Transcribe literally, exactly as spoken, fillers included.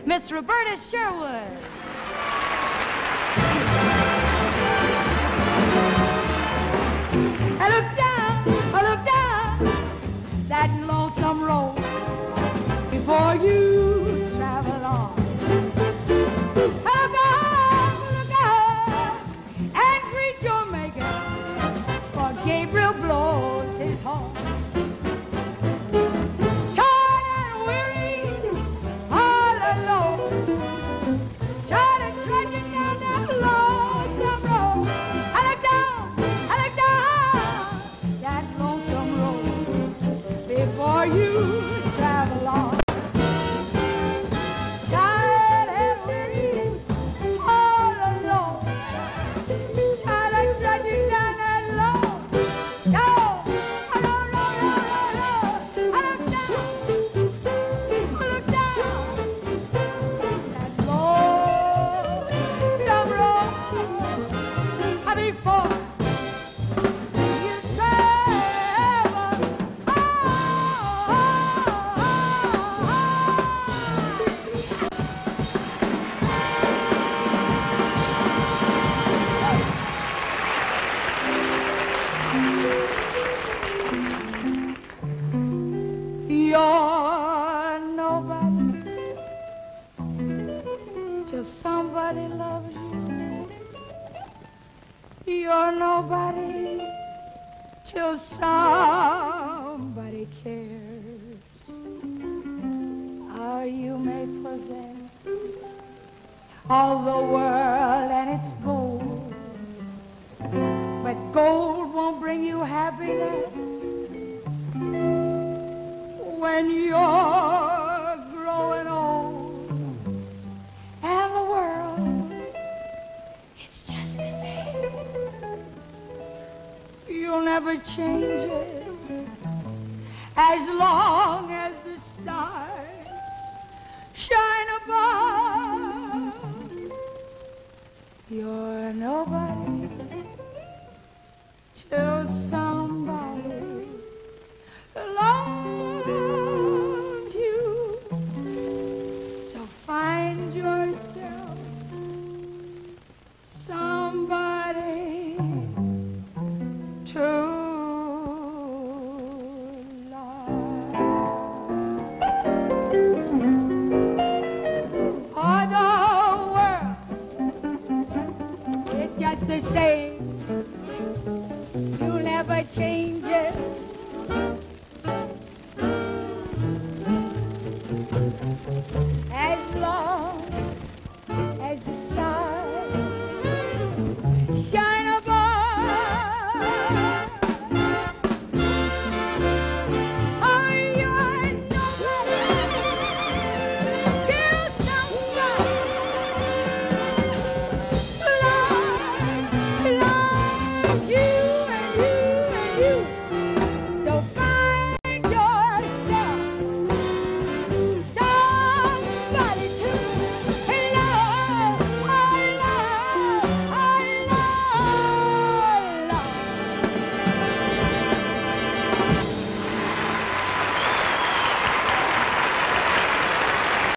Miss Roberta Sherwood. I look down, I look down that lonesome road before you travel on. I look out, look out, and greet your maker, for Gabriel blows his horn. Tired and weary, all alone, trying to trudging down that lonesome road. I look down, I look down that lonesome road before you travel on. Tired and weary, all alone, trying to trudging down that lonesome road. I look down, I look down, that lonesome road before you travel on. You're nobody till somebody loves you. You're nobody till somebody cares. Oh, you may possess all the world and its gold, but gold won't bring you happiness when you're growing old. And the world, it's just the same. You'll never change it as long as the stars shine above. You're nobody till somebody loves you. So find yourself somebody to love. Oh, the world, it's just the same. You'll never change it. As long as the stars shine above. Oh, you're nobody till somebody loves, loves you and you and you.